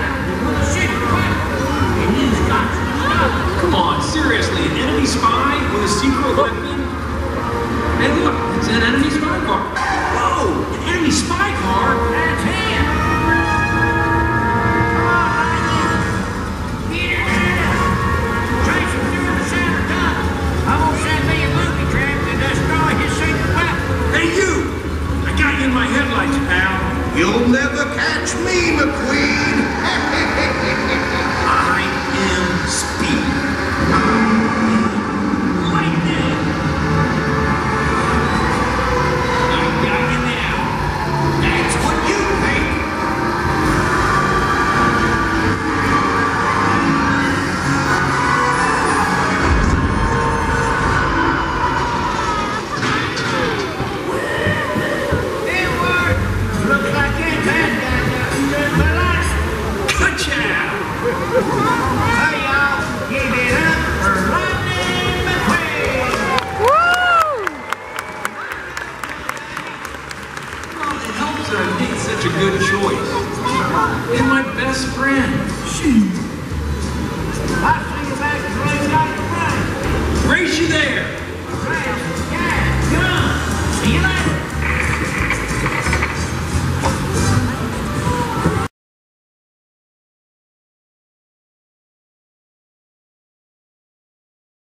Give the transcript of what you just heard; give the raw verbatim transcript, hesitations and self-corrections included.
with a secret weapon. And you've got to stop it. Come on, seriously, an enemy spy with a secret weapon? Hey, look, it's an enemy spy car. Whoa, an enemy spy car? That's him. Come on, Lightning. Get it out. Trace him through the center tunnel. I'm gonna send me a booby trap to destroy his secret weapon. Hey, you! I got you in my headlights, pal. You'll never catch me, McQueen. I am Speed. Lightning. I got you now. That's what you think. It worked. Looks like that bad guy got stood by lightning. Gotcha! Hey, y'all. Give it up for Lightning McQueen. Well, it helps that I made such a good choice. And my best friend. Shoot. I'll see you back at the race, Doctor Brown. Race you there!